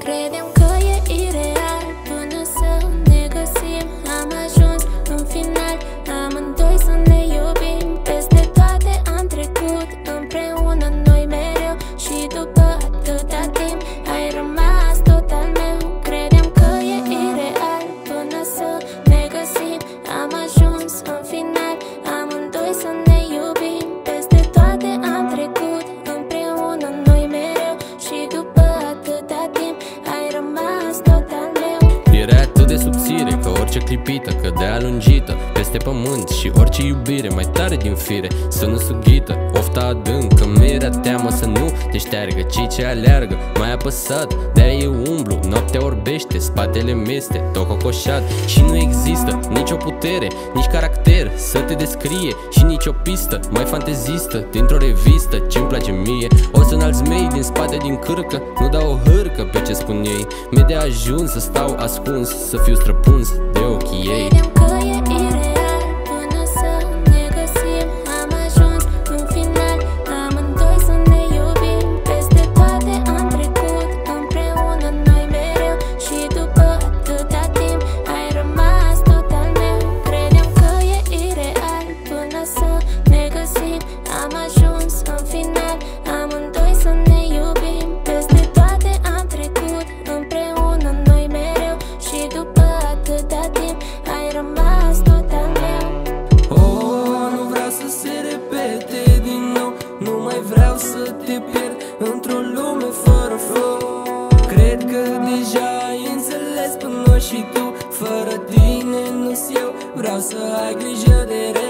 Credeam că e ireal până să ne găsim. Am ajuns în final, amândoi să ne iubim. Peste toate am trecut împreună noi mereu. Și după atâta timp ai rămas tot al meu. Credeam că e ireal până să ne găsim. Am ajuns în final, amândoi să ne iubim. Peste toate am trecut împreună noi mereu. Și după atâta timp ai rămas tot al meu. Era atât de subțire că orice clipită cădea lungită peste pământ și orice iubire mai tare din fire să nu sughită. Ofta adâncă, mi-era teamă să nu te șteargă cei ce aleargă. Mai apăsat, de-aia eu umblu, noaptea orbește, spatele meste, tot cocoșat. Și nu există nicio putere, nici caracter să te descrie și nicio pistă mai fantezistă dintr-o revistă ce-mi place mie. O să înalți mei din spate din cârcă, nu dau o hârcă pe ce spun ei. Mi-e de ajuns să stau ascuns, să fiu străpuns de ochii ei. Credeam că e ireal până să ne găsim. Am ajuns în final, amândoi să ne iubim. Peste toate am trecut împreună noi mereu. Și după atâta timp ai rămas tot al meu. Credeam că e ireal până să ne găsim. Am ajuns în final, amândoi să ne iubim. Peste toate am trecut împreună noi mereu. Și după atâta timp ai rămas tot al meu. Oh, nu vreau să se repete din nou. Nu mai vreau să te pierd într-o lume fără flow. Cred că deja ai înțeles până și tu. Fără tine nu-s eu. Vreau să ai grijă de